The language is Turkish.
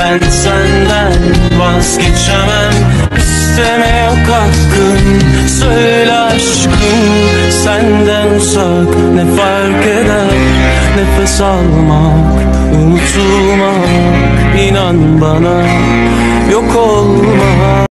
Ben senden vazgeçemem. İsteme yok hakkım, söyle aşkım. Senden uzak ne fark eder? Nefes almak, unutulmak, inan bana yok olmak.